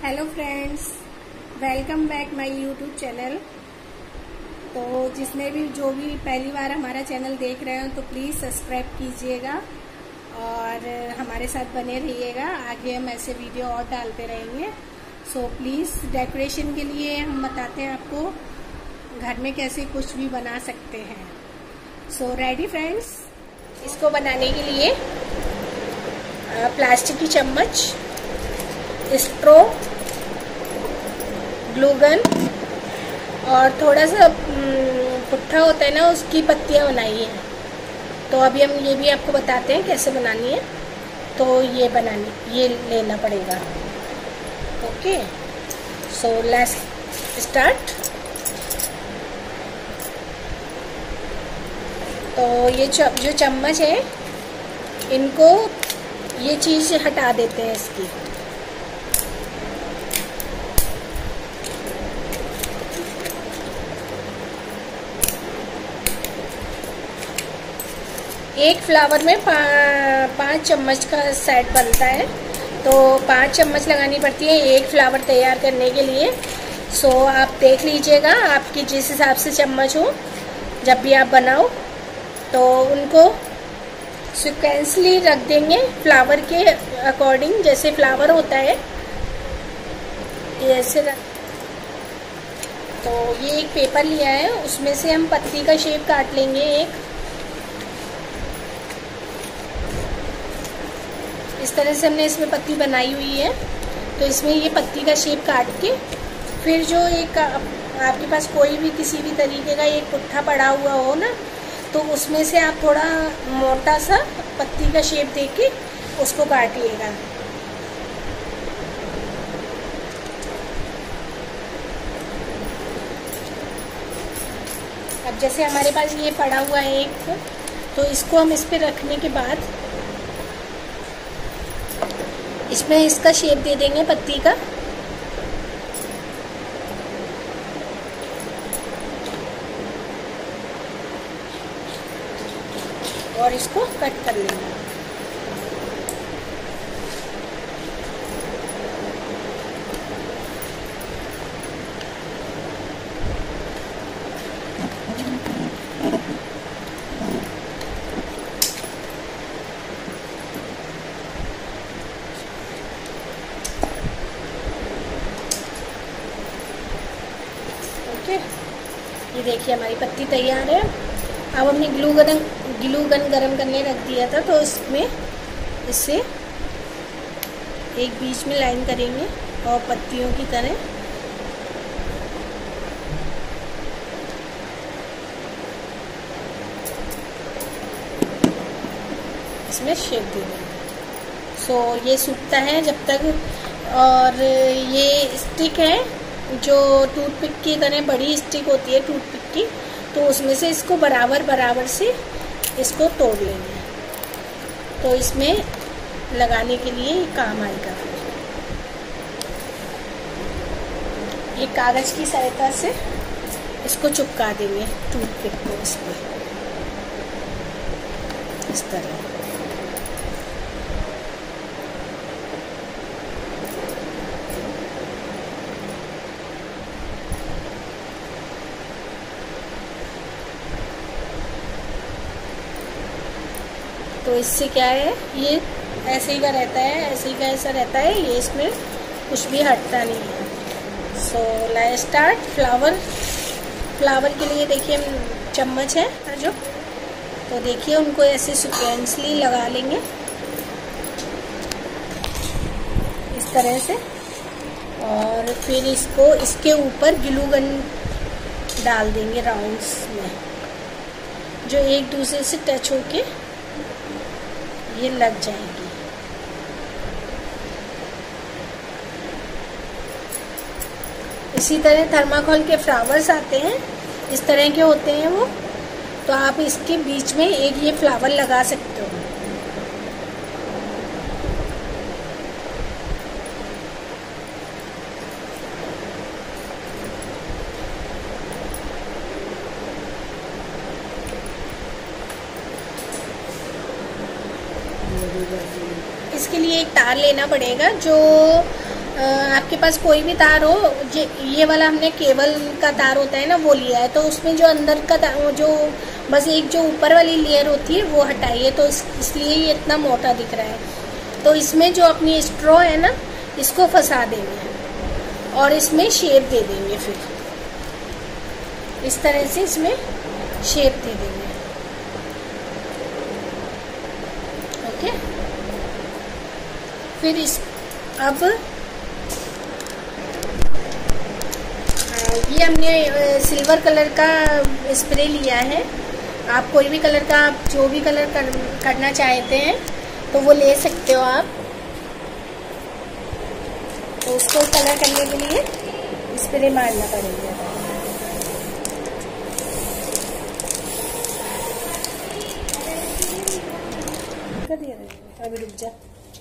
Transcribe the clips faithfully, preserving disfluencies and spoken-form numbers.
Hello friends, welcome back my YouTube channel. तो जिसने भी जो भी पहली बार हमारा चैनल देख रहे हो तो प्लीज़ सब्सक्राइब कीजिएगा और हमारे साथ बने रहिएगा। आगे हम ऐसे वीडियो और डालते रहेंगे। सो प्लीज़ डेकोरेशन के लिए हम बताते हैं आपको घर में कैसे कुछ भी बना सकते हैं। So ready friends. इसको बनाने के लिए प्लास्टिक की चम्मच, स्ट्रो, ग्लू गन और थोड़ा सा पुट्ठा होता है ना, उसकी पत्तियां बनाई हैं। तो अभी हम ये भी आपको बताते हैं कैसे बनानी है। तो ये बनानी ये लेना पड़ेगा। Okay, so let's start. तो ये जो चम्मच है, इनको ये चीज़ हटा देते हैं इसकी। एक फ्लावर में पा, पाँच चम्मच का सेट बनता है, तो पाँच चम्मच लगानी पड़ती है एक फ्लावर तैयार करने के लिए। सो आप देख लीजिएगा आपकी जिस हिसाब से चम्मच हो, जब भी आप बनाओ तो उनको सीक्वेंसली रख देंगे फ्लावर के अकॉर्डिंग। जैसे फ्लावर होता है ऐसे रख। तो ये एक पेपर लिया है, उसमें से हम पत्ती का शेप काट लेंगे। एक इस तरह से हमने इसमें पत्ती बनाई हुई है, तो इसमें ये पत्ती का शेप काट के फिर जो एक आपके पास कोई भी किसी भी तरीके का एक पुट्ठा पड़ा हुआ हो ना, तो उसमें से आप थोड़ा मोटा सा पत्ती का शेप देके उसको काटिएगा। अब जैसे हमारे पास ये पड़ा हुआ है एक, तो इसको हम इस पे रखने के बाद इसमें इसका शेप दे देंगे पत्ती का। और इसको कट कर लेंगे। ओके, ये देखिए हमारी पत्ती तैयार है। अब हमने ग्लू गन ग्लू गन गरम करने रख दिया था, तो इसमें इससे एक बीच में लाइन करेंगे और पत्तियों की तरह इसमें शेप देंगे। सो ये सूखता है जब तक। और ये स्टिक है जो टूथपिक की तरह बड़ी स्टिक होती है टूथपिक की, तो उसमें से इसको बराबर बराबर से इसको तोड़ लेंगे, तो इसमें लगाने के लिए काम आएगा। ये कागज़ की सहायता से इसको चिपका देंगे टूथपिक को इसमें इस तरह। तो इससे क्या है, ये ऐसे ही का रहता है, ऐसे ही का ऐसा रहता है, ये इसमें कुछ भी हटता नहीं है। So let's start. Flower flower के लिए देखिए चम्मच है जो, तो देखिए उनको ऐसे सीक्वेंसली लगा लेंगे इस तरह से। और फिर इसको इसके ऊपर ग्लू गन डाल देंगे राउंड्स में, जो एक दूसरे से टच होके ये लग जाएगी। इसी तरह थर्माकोल के फ्लावर्स आते हैं, इस तरह के होते हैं वो, तो आप इसके बीच में एक ये फ्लावर लगा सकते हो। इसके लिए एक तार लेना पड़ेगा जो आपके पास कोई भी तार हो, ये वाला हमने केबल का तार होता है ना वो लिया है, तो उसमें जो अंदर का जो बस एक जो ऊपर वाली लेयर होती है वो हटाइए, तो इस, इसलिए ये इतना मोटा दिख रहा है। तो इसमें जो अपनी स्ट्रॉ है ना इसको फंसा देंगे और इसमें शेप दे देंगे। फिर इस तरह से इसमें शेप दे देंगे। ओके, फिर इस अब ये हमने सिल्वर कलर का स्प्रे लिया है। आप कोई भी कलर का, आप जो भी कलर कर, करना चाहते हैं तो वो ले सकते हो आप। तो उसको कलर करने के लिए स्प्रे मारना पड़ेगा। कर दिया, अभी रुक जा।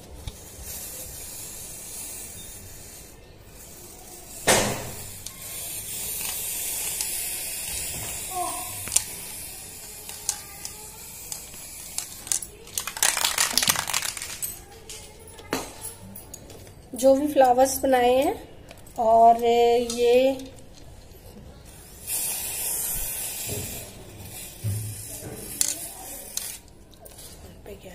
जो भी फ्लावर्स बनाए हैं और ये पे क्या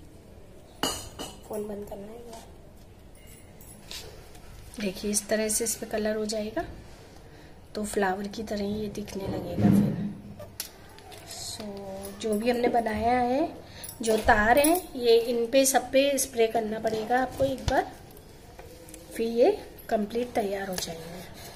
फोन बंद करना है। देखिए इस तरह से इस पे कलर हो जाएगा तो फ्लावर की तरह ही ये दिखने लगेगा। फिर सो जो भी हमने बनाया है, जो तार हैं ये इन पे सब पे स्प्रे करना पड़ेगा आपको एक बार, फिर ये कंप्लीट तैयार हो जाएंगे।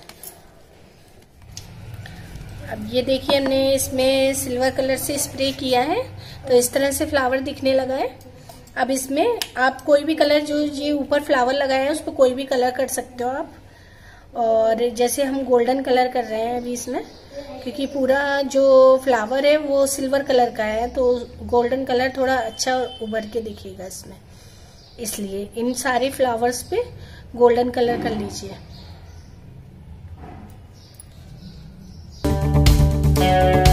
अब ये देखिए हमने इसमें सिल्वर कलर से स्प्रे किया है तो इस तरह से फ्लावर दिखने लगा है। अब इसमें आप कोई भी कलर, जो ये ऊपर फ्लावर लगाया है उस पर कोई भी कलर कर सकते हो आप। और जैसे हम गोल्डन कलर कर रहे हैं अभी इसमें, क्योंकि पूरा जो फ्लावर है वो सिल्वर कलर का है तो गोल्डन कलर थोड़ा अच्छा उभर के दिखेगा इसमें, इसलिए इन सारे फ्लावर्स पे गोल्डन कलर कर लीजिए।